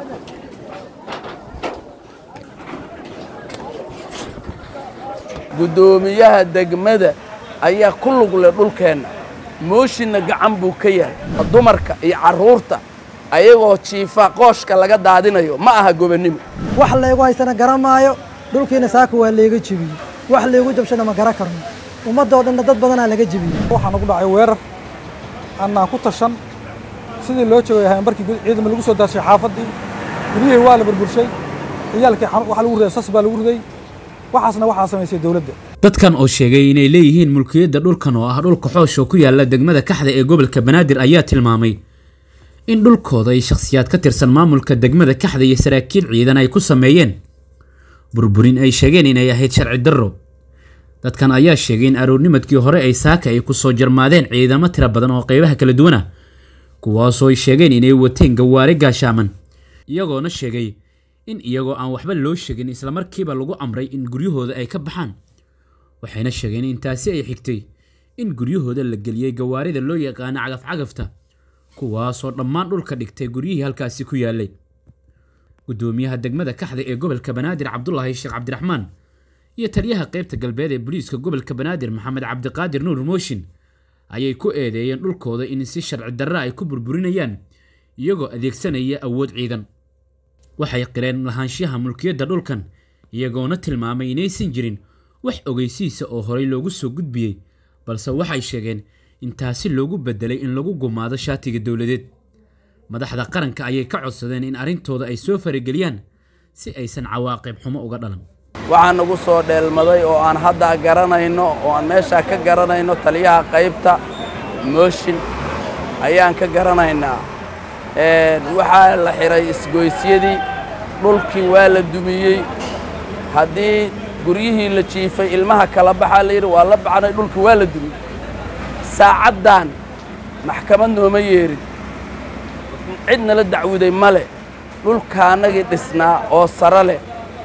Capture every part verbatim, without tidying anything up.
gudoomiyaha degmada ayaa ku lug leh dhulkeena mooshinna gacan buu ka yahay dumarka iyo caruurta ayagoo jiifa qooshka laga daadinayo ma aha gobonimo wax leego haysana garamaayo dhulkiina saaka waa leega jibiyay wax leego jabshana ma gara karno ummadoo dhan dad badan laga jibiyay waxaan ugu dhacay weerar annaa ku tashan sidii loo joogay markii ciidamada lagu soo daashay xaafadii guriyay waa la burburshay ciyaalkii waxa lagu riday sas baa lagu riday waxaasna waxa sameysay dawladda dadkan oo sheegay inay leeyihiin mulkiyada dhulkan oo ah dhulka xoosh oo ku yaala degmada Kaxda ee gobolka Banaadir ayaa tilmaamay in dhulkooda ay shakhsiyaad ka tirsan maamulka degmada Kaxda iyo saraakiil ciidan ay ku sameeyeen burburin ay sheegeen inay ahayd sharci darro dadkan ayaa sheegay in aroornimadkii hore ay saaka ay ku soo jarmaadeen ciidamo tiro badan oo qaybaha kala duwan ah kuwaas oo ay sheegeen inay wateen gawaari gaashaaman iyagoona sheegay in iyagoo aan waxba loo sheegin isla markiiba lagu amray in guryahooda ay ka baxaan waxayna sheegeen in taasi ay xigtay in guryahooda la galiyay gawaarida loo yaqaan cagaf cagafta kuwaas oo dhammaan dhulka dhigtay guryihii halkaasi ku yaalay gudoomiyaha degmada Kaxda ee gobolka Banaadir Cabdullaahi Sheekh Cabdiraxmaan iyo taliyaha qaybta galbeed ee booliiska gobolka Banaadir Maxamed Cabdiqaadir Nuur Mooshin ayay ku eedeeyeen dhulkooda in si sharci darro ay ku burburinayaan iyagoo adeegsanaya awood ciidan waxay qireen lahaanshaha mulkiyada dhulkan iyagoona tilmaamay inaysan jirin wax ogeysiisa oo horey loogu soo gudbiyay balse waxay sheegeen in taasi loogu bedelay in lagu gumaado shaatiga dawladeed madaxda qaranka ayay ka codsadeen in arintooda ay soo farageliyaan si aysan cawaaqib xumo uga dhalan waxaan ugu soo dheelmaday oo aan hadda garanayno oo aan meesha ka garanayno taliyaha qaybta mooshin ayaan ka garanaynaa ee waxa la xiray isgoysyadii dhulkii waa la dumiyay hadii guryihii la jiifay ilmaha kala baxa la yiri waa la baxnay dhulkii waa la dumiyay saacadan maxkamad nooma yeerin cidna la dacwuday male dhulkaanagi dhisnaa oo sare leh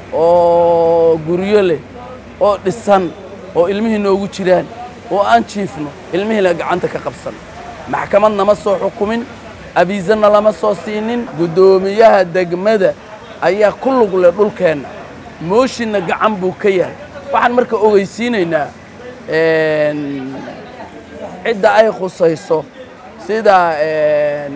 oo guryo leh oo dhisan oo ilmihii noogu jiraan oo aan jiifno ilmihii la gacanta ka qabsan maxkamadna ma soo xukumin abiizana lama soo siinin gudoomiyaha degmada ayaa ku lug leh dhulkeena mooshinna gacan buu ka yahay waxaan marka ogeysiinaynaa een cidda ay khusayso sida een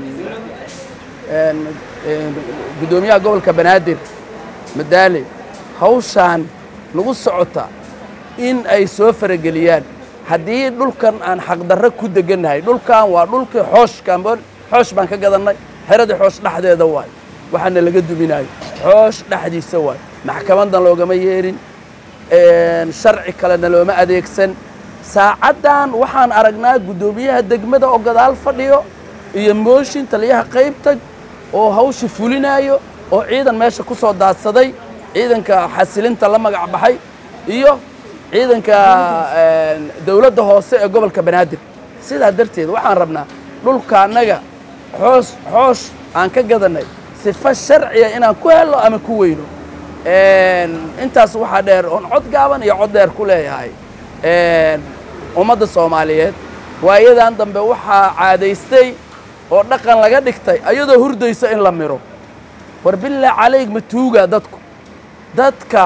een gudoomiyaha gobolka Banaadir madaali hawshan lagu socota in ay soo farageliyaan haddii dhulkan aan xaq darro ku deganahay dhulkan waa dhulkii xooshkan xoosh baan ka gadanay xerada xoosh dhaxdeeda waay waxaana laga duminayo xoosh dhaxdiisa waay maxkamadan loogama yeerin een sharci kale looma adeegsan saacadan waxaan aragnaa gudoomiyaha degmada oo gadaal fadhiyo iyo mooshin taliyaha qaybta oo hawsha fulinayo oo ciidan meesha ku soo daadsaday ciidanka xasilinta la magac baxay iyo ciidanka dawladda hoose ee gobolka Banaadir sidaa darteed waxaan rabnaa dhulka anaga xoos xoos aan ka gadanay sifa sharciya inaan ku helo ama ku weyno een intaas waxa dheer oo cod gaaban iyo cod dheer ku leeyahay een ummadda Soomaaliyeed waayadan dambe waxa caadaystay oo dhaqan laga dhigtay ayadoo hurdaysa in la miro war bilaa calayg matuuga dadku dadka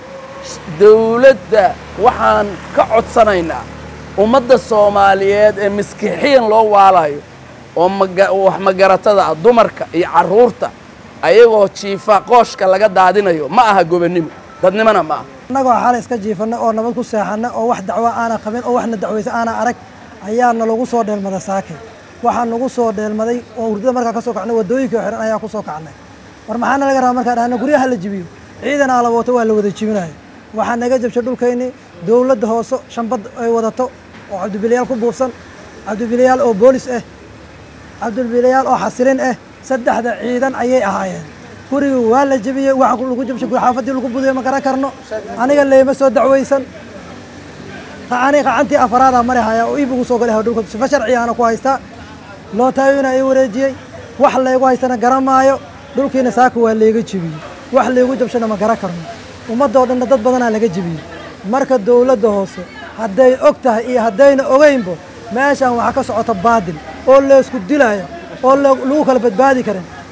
dawladda waxaan ka codsanaynaa ummadda Soomaaliyeed ee miskixiin loo waalayo oo wax magaratada dumarka iyo caruurta ayagoo jiifa qooshka laga daadinayo ma aha gobonimo dadnimana ma aha anagoo xal iska jiifana oo nabad ku seexana oo wax dacwo aan qabin oo waxna dacwaysa aan arag ayaa lagu soo dheelmaday saakay waxaan lagu soo dheelmaday oo hurdada markaa ka soo kacnay wadooyinka xiran ayaa ku soo kacnay war maxaana laga rabaa markaa dhaana guryaha la jibiyo ciidan ala wato waa la wada jibinayo waxaan naga jabshay dhulkayni dawladda hoose shanbad ay wadato oo cabdibilayaal ku buufsan cabdibilayaal oo boolis ah cabdibilayaal oo xasilin ah saddexda ciidan ayay ahaayeen guriga waa la jibiyay waxa lagu jabshay xaafadii lagu budiyo ma garan karno aniga leeyma soo dacwaysan qaani qaantii afraada mari haya oo iibigu soo galay dhulka sifa sharci ah ku haysta loo taayina ay wareejiyay wax leego haysana garamaayo dhulkiina saaka waa leega jibiyay wax leego jabshana ma garan karno ummadoo dhan dad badan laga jibiyay marka dawladda hoose haday og tahay iyo hadayna ogeynbo meeshan waxa ka socota baadil oo la isku dilaayo oo lagu kala badbaadi karin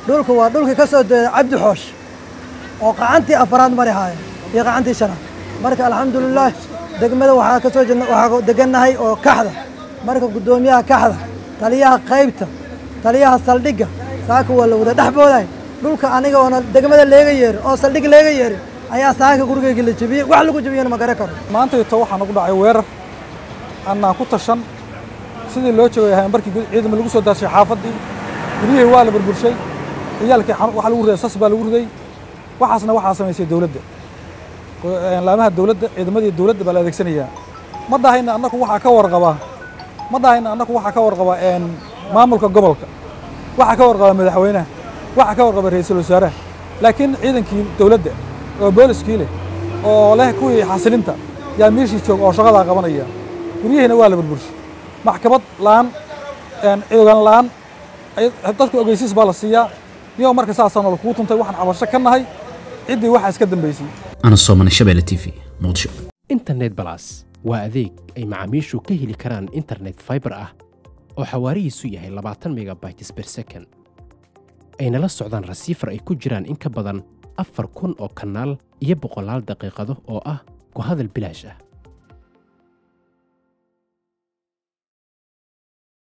dhulka waa dhulkii ka soo jeeda cabdi xoosh oo qacantii afaraad mari haaya iyo qacantii shanaad marka alxamdulilah degmada waxaa ka soo jeedna waxaa degannahay oo kaxda marka guddoomiyaha kaxda taliyaha qaybta taliyaha saldhigga saaka waa la wada dhexbooday dhulka aniga oona degmada leega yeerin oo saldhig leega yeerin ayaa saaka gurigayga la jebiyey wax lagu jebiyana ma garan karo maantayto waxaa nagu dhacay weerar annaan ku tashan sidii loo joogay ahaan barkii ciidamo lagu soo daashay xaafaddii guryihii waa la burburshay ciyaalkii waxa lagu riday sas baa lagu riday waxaasna waxaa samaysay dowladda laamaha dowladda ciidamadii dowladda baa la adeegsanayaa ma dhahayna annagu waxaa ka warqabaa ma dhahayna annagu waxaa ka warqabaa maamulka gobolka waxaa ka warqabaa madaxweynaha waxaa ka warqabaa ra'iisul wasaaraha laakiin ciidankii dowladda oo booliskii leh oo leh kuwii xasilinta yaa meeshii joog oo shaqadaa qabanaya guryihiina waa la burburshay maxkamad la'aan ciidan la'aan dadka ogeysiis baa la siiyaa niyo marka saasaan oo kugu tuntay waxaan cabasho ka nahay ciddii waxaa iska dambaysay ana soomana shabeelle t v muqdisho internet plus waa adeeg ay macaamiishu ka heli karaan internet fiber ah oo xawaarihiisu yahay labaatan megabytes per second ayna la socdaan rasiifar ay ku jiraan in ka badan afar kun oo kanaal iyo boqolaal daqiiqado oo ah ku hadal bilaash ah